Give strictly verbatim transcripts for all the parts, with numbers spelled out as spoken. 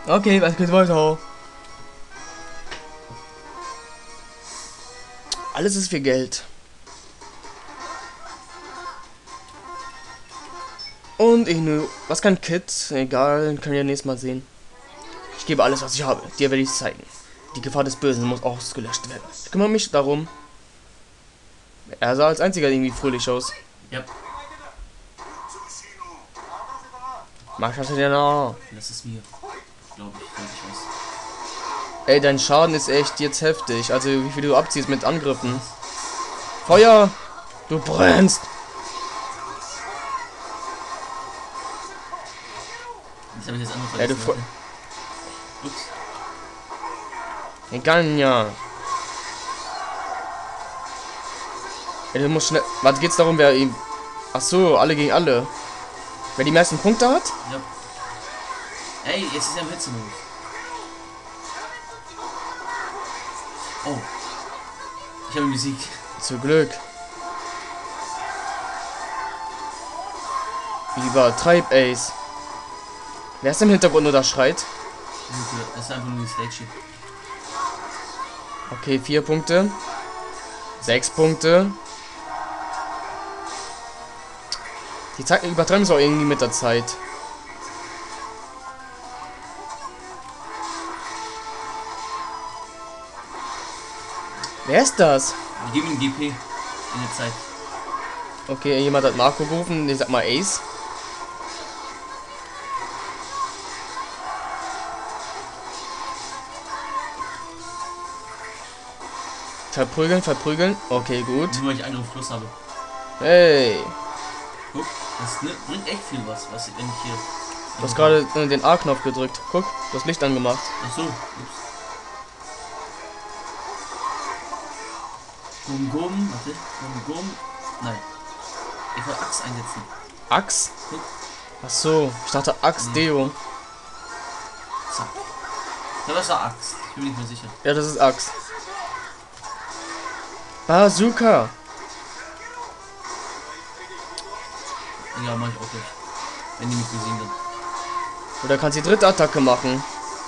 Okay, was geht weiter? Alles ist für Geld. Und ich nur. Was kann Kid? Egal, können wir nächstes Mal sehen. Ich gebe alles, was ich habe. Dir werde ich zeigen. Die Gefahr des Bösen muss ausgelöscht werden. Ich kümmere mich darum. Er sah als einziger irgendwie fröhlich aus. Ja. Mach das denn noch? Das ist mir. Glaube ich, weiß ich was. Ey, dein Schaden ist echt jetzt heftig. Also wie viel du abziehst mit Angriffen. Feuer! Du brennst! Jetzt habe ich das andere Ja, du vergessen. Ups. Egal, ja. Ja, du musst schnell. Was geht's darum, wer ihm. Ach so, alle gegen alle. Wer die meisten Punkte hat? Ja. Ey, jetzt ist er im Hitzemodus. Oh. Ich habe ihn besiegt. Zu Glück. Übertreib, Ace. Wer ist im Hintergrund nur da schreit? Das ist einfach nur die Stage. Okay, vier Punkte. Sechs Punkte. Die Zeit übertreiben es auch irgendwie mit der Zeit. Wer ist das? Wir geben ihm G P in der Zeit. Okay, jemand hat Marco gerufen. Ich sag mal Ace. Verprügeln, verprügeln. Okay, gut. Nur weil ich Angriff Plus habe. Hey. Guck, das ne, bringt echt viel was, was wenn ich hier. Du hast gerade äh, den A-Knopf gedrückt. Guck, du hast Licht angemacht. Ach so, ups. Gum Gum, warte, Gum Gum. Nein. Ich wollte Axt einsetzen. Axt? Guck. Ach so, ich dachte Axt Nee. Deo. Zack. Ja, das war Axt. Ich bin mir nicht mehr sicher. Ja, das ist Axt. Bazooka. Ja, mach ich auch gleich. Wenn die mich besiegen dann. Oder kannst die dritte Attacke machen.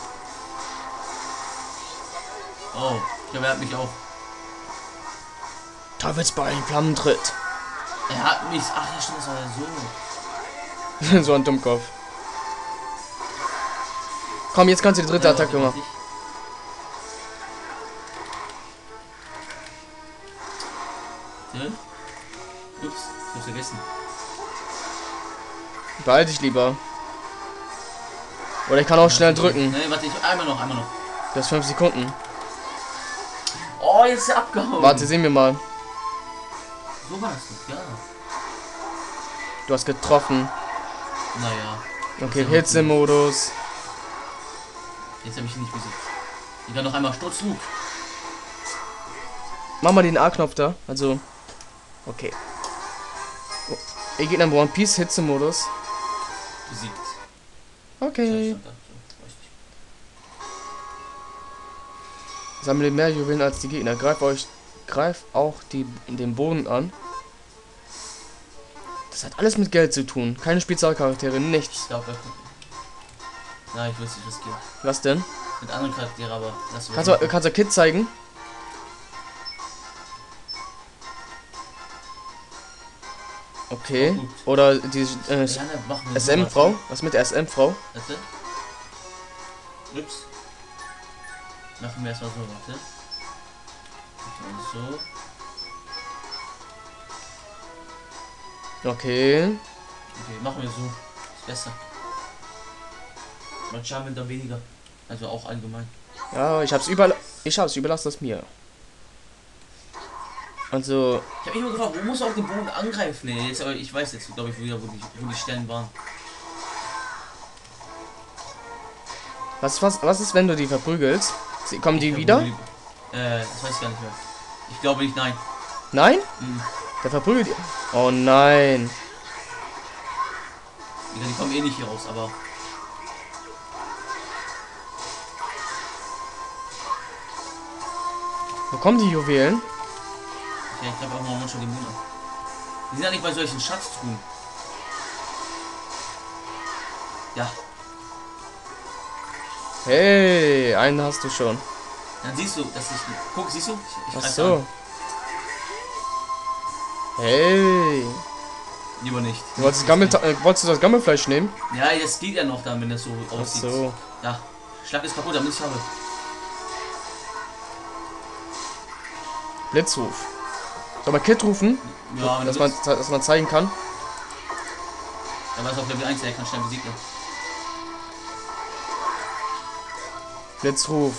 Oh, ich glaube, er hat mich auch. Teufelsbein, Flammentritt. Er hat mich. Ach ja, stimmt, das war ja so. So ein Dummkopf. Komm, jetzt kannst du die dritte Ja, Attacke warte, machen. warte. Ups, ich hab's vergessen. Beeil dich lieber. Oder ich kann auch schnell drücken. Nein, warte, ich, einmal noch, einmal noch. Du hast fünf Sekunden. Oh, jetzt ist er abgehauen. Warte, sehen wir mal. So war das doch, ja. Du hast getroffen. Naja. Okay, Sehr Hitzemodus. Jetzt habe ich ihn nicht besiegt. Ich kann noch einmal Sturzflug. Mach mal den A-Knopf da. Also. Okay. Oh. Ihr geht in One Piece Hitzemodus. Besiegt. Okay. Ja, stand da. So, weiß nicht. Sammle mehr Juwelen als die Gegner. Greif euch. Greif auch die, den Boden an. Das hat alles mit Geld zu tun. Keine Spezialcharaktere, nichts. Ich glaube, nein, ich will es nicht riskieren. Was denn? Mit anderen Charakteren, aber das Kannst du, kannst du Kid zeigen? Okay. Oh, gut. Oder die äh, Ja, ne, machen wir S so, M-Frau? warte. Was mit der S M-Frau? Warte. Ups. Machen wir erstmal so, warte. So. Okay. Okay, machen wir so. Ist besser. Man Schaden dann weniger. Also auch allgemein. Ja, ich hab's überall. Ich hab's, überlass das mir. Also. Ich habe mich immer gefragt, wo muss er auf den Boden angreifen? Nee, jetzt, aber ich weiß jetzt, glaube ich, wieder, wo die, wo die Stellen waren. Was, was, was ist, wenn du die verprügelst? Sie, kommen die Ich wieder? glaub, wo die- Äh, das weiß ich gar nicht mehr. Ich glaube nicht, nein. Nein? Hm. Der verprügelt die. Oh nein. Die kommen eh nicht hier raus, aber. Wo kommen die Juwelen? Ja, ich glaube auch mal schon die Mune. Die sind ja nicht bei solchen Schatztruhen. Ja. Hey, einen hast du schon. Dann siehst du, dass ich. Guck, siehst du? Ich, ich Ach greif so. an. Hey. Lieber nicht. Du wolltest, das Gammel, äh, wolltest du das Gammelfleisch nehmen? Ja, das geht ja noch dann, wenn das so Ach aussieht. so. Ja, schlag es kaputt, damit ich habe. Blitzruf. Soll man Kid rufen? Ja, wenn dass, du man, willst. dass man zeigen kann? Dann war es auf Level eins, der kann schnell besiegen. Blitzruf.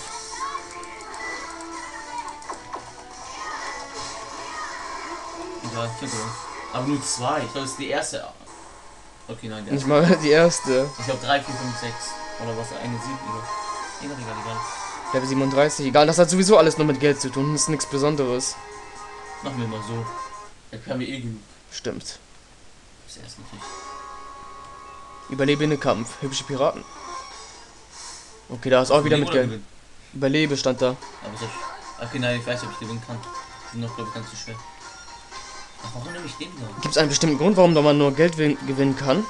Ja, vier Gold. Aber nur zwei. Ich glaube, das ist die erste. Okay, nein, der Nicht mal die erste. Ich glaube drei, vier, fünf, sechs. Oder was? Eine sieben. Egal, egal, egal. Level siebenunddreißig. Egal, das hat sowieso alles nur mit Geld zu tun. Das ist nichts Besonderes. Machen wir mal so. Da können wir eh genug. Stimmt. Das erste natürlich. Überlebe in den Kampf. Hübsche Piraten. Okay, da ist auch wieder mit Geld. Gewinnen? Überlebe stand da. Aber soll ich... Okay, nein, ich weiß, ob ich gewinnen kann. Die sind noch, glaube ich, ganz zu schwer. Ach, warum nehme ich den da? Gibt es einen bestimmten Grund, warum man nur Geld gewinnen kann?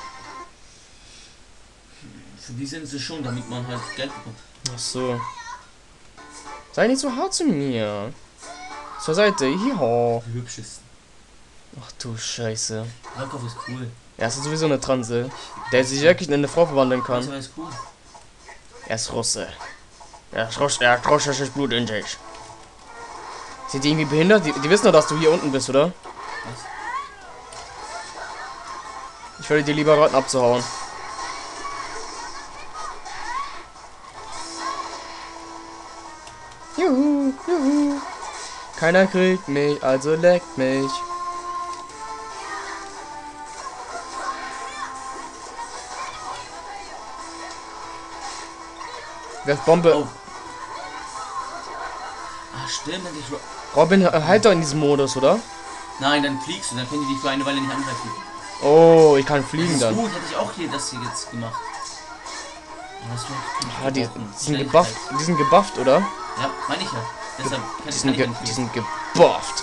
Für die sind sie schon, damit man halt Geld bekommt. Ach so. Sei nicht so hart zu mir. Zur Seite. Hiho. Die hübschesten. Ach du Scheiße. Rakow ist cool. Er ist sowieso eine Transe. Der sich wirklich in eine Frau verwandeln kann. Das ist cool. Er ist Russe. Er ist Russe. Er hat russisches Blut in sich. Sind die irgendwie behindert? Die, die wissen doch, dass du hier unten bist, oder? Was? Ich würde dir lieber raten, abzuhauen. Juhu, juhu. Keiner kriegt mich, also leckt mich. Werf Bombe. Oh. Ah, stimmt, wenn ich... Robin, äh, halt doch in diesem Modus, oder? Nein, dann fliegst du, dann können die dich für eine Weile nicht angreifen. Oh, ich kann Das fliegen ist dann. gut, hätte ich auch hier das hier jetzt gemacht. Aber das wäre Ah, die, die sind gebufft, die sind gebufft, oder? Ja, meine ich ja. Deshalb kann Die ich sind, nicht ge entfliehen. die sind gebufft.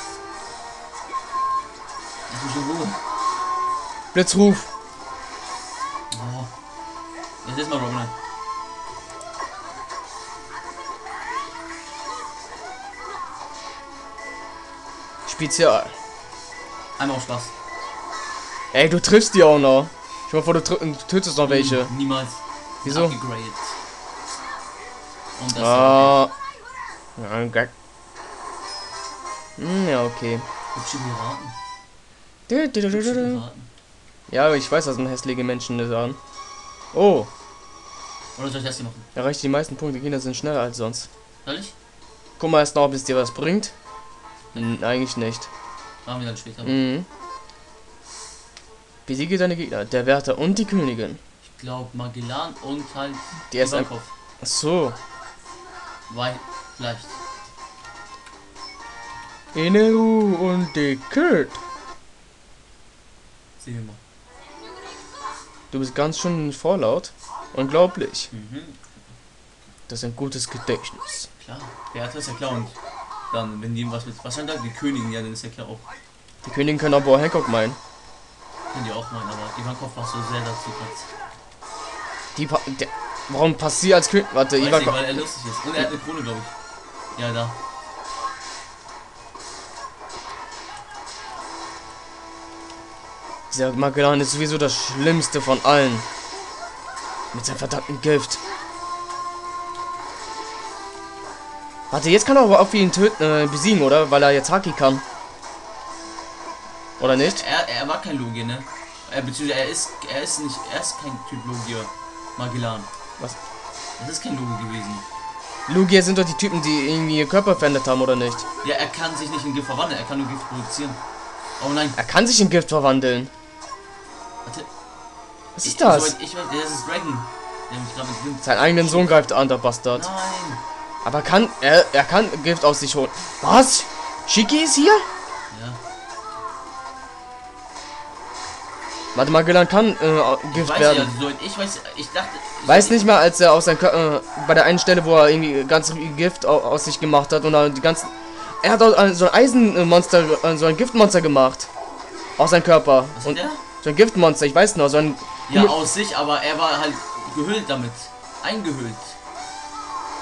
Lass mich in Ruhe. Blitzruf. Oh. Jetzt ist mal Robin. Spezial. Einmal auf Spaß. Ey, du triffst die auch noch. Ich mal vor, du, tr- du tötest noch welche. Hm, niemals. Wieso? Upgraded. Und das Ah. Ja, okay. Hm, ja, okay. hübsche Piraten. Du, du, du, du, Hübsche du. Piraten. Ja, aber ich weiß, das sind hässliche Menschen das an. Oh, Oder soll ich das hier machen? erreicht die meisten Punkte. Kinder sind schneller als sonst. Soll ich? Guck mal erst noch, ob es dir was bringt. Hm, eigentlich nicht. Machen wir dann später. Mhm. Besiege deine Gegner, der Wärter und die Königin. Ich glaube Magellan und halt Die ist ein... Ivankov. Ach so. Weil, vielleicht. Ineru und die Kurt. Sehen wir mal. Du bist ganz schön vorlaut. Unglaublich. Mhm. Das ist ein gutes Gedächtnis. Klar. Beate ist ja klar und dann, wenn die was mit. Was haben da die Königin? Ja, dann ist ja klar auch. Die Königin kann aber auch Hancock meinen. Können die auch meinen, aber Ivankov war so sehr dazu platzt. Die pa der, warum passt sie als König? Warte, Weiß nicht, Ivankov. weil er lustig ist. Und er hat eine Krone, glaube ich. Ja, da. Dieser Magellan ist sowieso das Schlimmste von allen. Mit seinem verdammten Gift. Warte, jetzt kann er aber auch ihn töten, äh, besiegen, oder? Weil er jetzt Haki kann. Oder nicht? Er, er war kein Logier, ne? Er, beziehungsweise er ist, er ist nicht, er ist kein Typ Logier. Magellan. Was? Das ist kein Logier gewesen. Lugia sind doch die Typen, die irgendwie ihr Körper verändert haben, oder nicht? Ja, er kann sich nicht in Gift verwandeln, er kann nur Gift produzieren. Oh nein. Er kann sich in Gift verwandeln. Warte. Was ist Ich, das? soweit ich weiß, das ist Dragon. Der mich gerade mit Wind. Seinen eigenen Sohn greift an, der Bastard. Nein. Aber kann er, er kann Gift aus sich holen. Was? Shiki ist hier? Ja. Warte, Magellan kann äh, Gift Weiß werden. ja, soweit ich weiß, ich dachte. Ich Weiß nicht mehr, als er aus seinem Körper, äh, bei der einen Stelle, wo er irgendwie ganz viel Gift au aus sich gemacht hat und dann die ganzen... Er hat auch äh, so ein Eisenmonster, äh, so ein Giftmonster gemacht. Aus seinem Körper. Was Und hat der? so ein Giftmonster, ich weiß noch, so ein... Ja, aus sich, aber er war halt gehüllt damit. Eingehüllt.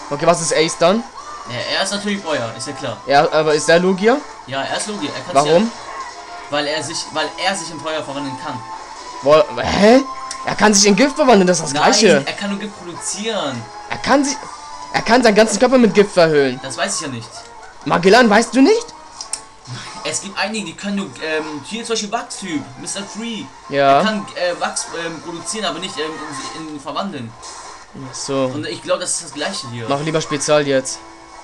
Okay, was ist Ace dann? Ja, er ist natürlich Feuer, ist ja klar. Ja, aber ist der Lugia? Ja, er ist Logia. Er kann Warum? Ja, weil er sich, weil er sich in Feuer verwandeln kann. Boah, hä? Er kann sich in Gift verwandeln, das ist das Nein, Gleiche. er kann nur Gift produzieren. Er kann sich... Er kann seinen ganzen Körper mit Gift verhüllen. Das weiß ich ja nicht. Magellan, weißt du nicht? Es gibt einige, die können nur, ähm, hier zum Beispiel Wachs-Typ, Mister Free. Ja. Er kann äh, Wachs ähm, produzieren, aber nicht ähm, in, in verwandeln. Ach so. Und ich glaube, das ist das Gleiche hier. Mach lieber Spezial jetzt.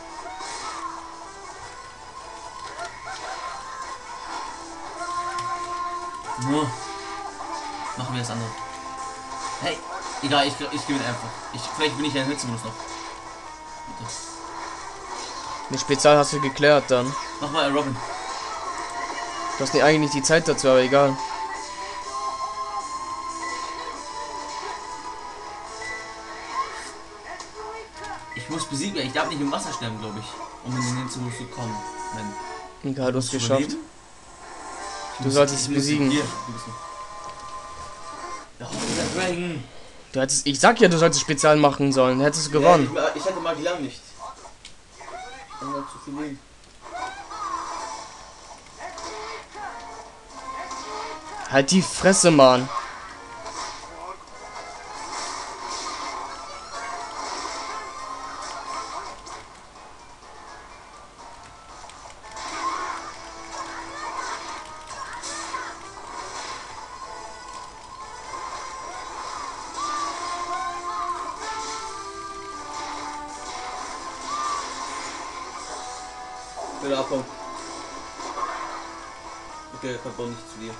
Nur. Machen wir das andere. Hey, egal, ich, ich gewinne einfach. Ich, vielleicht bin ich ja in Hitzemodus noch. Bitte. Mit Spezial hast du geklärt dann. Mach mal Robin. Du hast nicht eigentlich nicht die Zeit dazu, aber egal. Ich muss besiegen, ich darf nicht im Wasser sterben, glaube ich. Um in den Hitzemodus zu kommen. Wenn Egal, du hast Musst geschafft. überleben? Du muss- solltest ich es muss besiegen. hier, du bist noch- Ja, der Dragon. Du hättest, ich sag ja, du solltest Spezial machen sollen. Hättest du gewonnen. Ja, ich, ich hatte Magellan nicht. Ich hab zu viel Leben. Halt die Fresse, Mann. Bitte abhauen. Okay, er kommt nicht zu dir.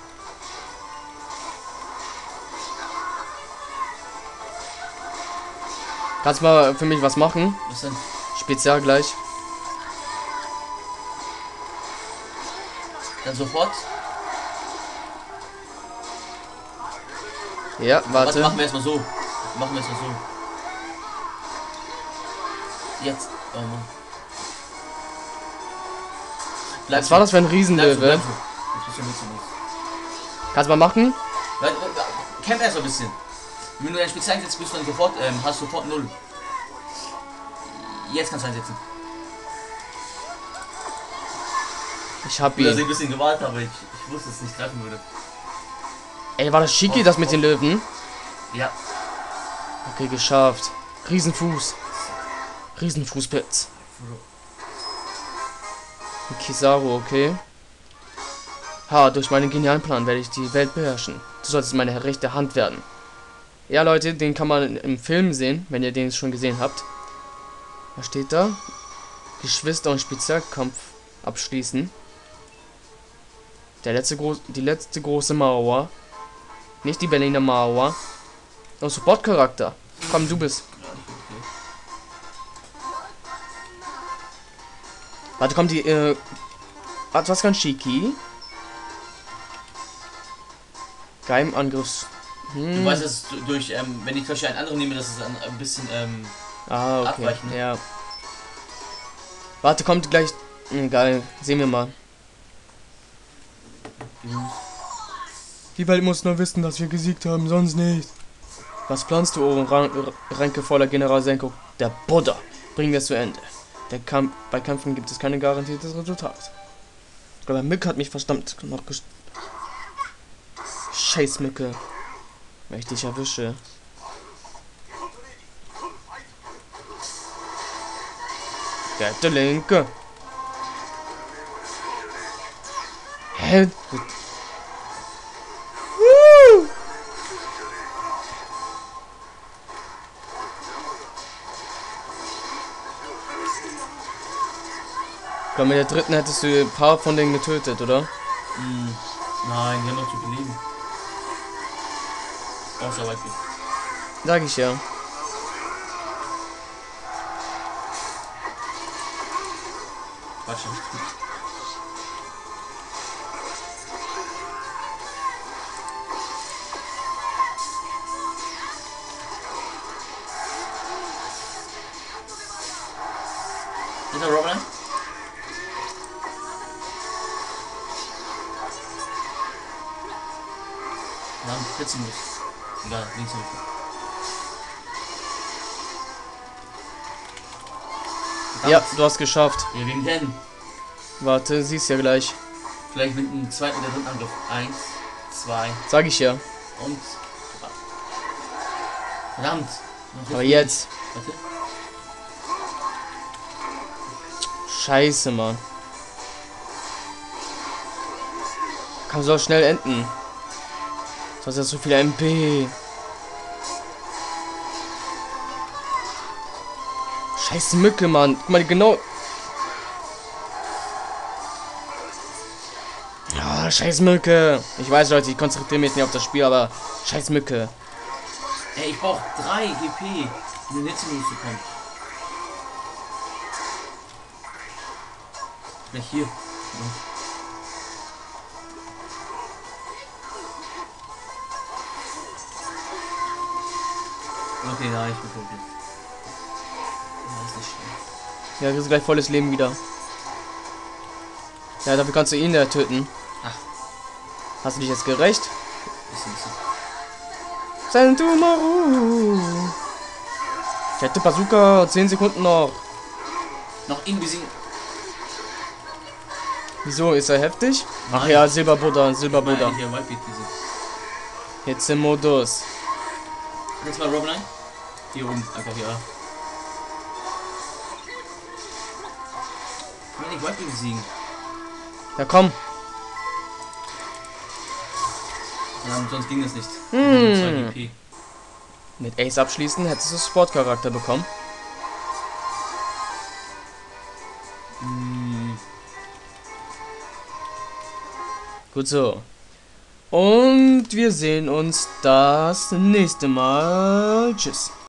Kannst mal für mich was machen? Was denn? Spezial gleich. Dann sofort. Ja, Warte, warte. machen wir erstmal so. Machen wir erstmal so. Jetzt. Oh Mann. Bleib Was war das für ein Bleib so, Riesenlöwe? bleib so. Jetzt bist du mit zu uns. Kannst mal machen? Warte, warte, Camp erst mal ein bisschen. Wenn du dein Spezial einsetzt, bist du dann sofort, ähm, hast sofort null. Jetzt kannst du einsetzen. Ich hab Gut, dass ich ihn. ein bisschen gewartet habe, ich, ich wusste, dass es nicht treffen würde. Ey, war das Shiki, das mit den Löwen? Ja. Okay, geschafft. Riesenfuß. Riesenfußpilz. Kizaru, okay. Ha, durch meinen genialen Plan werde ich die Welt beherrschen. Du solltest meine rechte Hand werden. Ja, Leute, den kann man im Film sehen, wenn ihr den schon gesehen habt. Was steht da? Geschwister und Spezialkampf abschließen. Der letzte Gro die letzte große Mauer. Nicht die Berliner Mauer. Und Support-Charakter. Komm, du bist. Warte, kommt die, äh... Warte, was kann Shiki? Geheimangriffs... Hm. Du weißt, dass es durch, ähm, wenn ich zum Beispiel einen anderen nehme, dass es ein, ein bisschen, ähm, Ah, okay. abweichen. Ja. Warte, kommt gleich... Hm, geil. Sehen wir mal. Die Welt muss nur wissen, dass wir gesiegt haben, sonst nicht. Was planst du, oh Ran Ränke voller General Senko? Der Buddha. Bringen wir es zu Ende. Der Kampf, bei Kämpfen gibt es keine garantiertes Resultat. Ich glaube, Mücke hat mich verdammt noch gest... Scheiß Mücke. Wenn ich dich erwische. Der, der Linke. Hä? Woo! Ich glaube, mit der dritten hättest du ein paar von denen getötet, oder? Hm. Nein, die haben noch zu viel Leben. Außer weit weg. Sag ich ja. Quatsch. Ist der Robin? Nein, jetzt muss. Egal, links und Ja, du hast geschafft. Ja, wem denn? Warte, siehst ja gleich. Vielleicht mit einem zweiten oder dritten Angriff. Eins, zwei Sag ich ja. und... Verdammt. Noch Aber jetzt. Warte. Scheiße, Mann. Kann so schnell enden. Du hast ja so viel M P. Scheiß Mücke, Mann. Guck mal, genau. Ja, scheiß Mücke. Ich weiß, Leute, ich konzentriere mich nicht auf das Spiel, aber scheiß Mücke. Ey, ich brauch drei G P, um in den Hitzemodus zu kommen. Gleich hier. Okay, da ich bin tot. Das ist nicht schlimm. Ja, du hast gleich volles Leben wieder. Ja, dafür kannst du ihn ja töten. Ach. Hast du dich jetzt gerecht? Bisschen, bisschen. Sentomaru. Ich hätte Bazooka. zehn Sekunden noch. Noch ihn besiegen. Wieso? Ist er heftig? Ach Nein. ja, Silberbuddha, Silberbuddha. Nein, hier Whitebeat besiegt. Jetzt im Modus. Jetzt mal Rob Line. Hier oben, einfach hier. Ich will nicht Whitebeat besiegen. Ja, komm. Ja, sonst ging das nicht. Hm. zwei G P. Mit Ace abschließen hättest du Sportcharakter bekommen. Hm. Gut so. Und wir sehen uns das nächste Mal. Tschüss.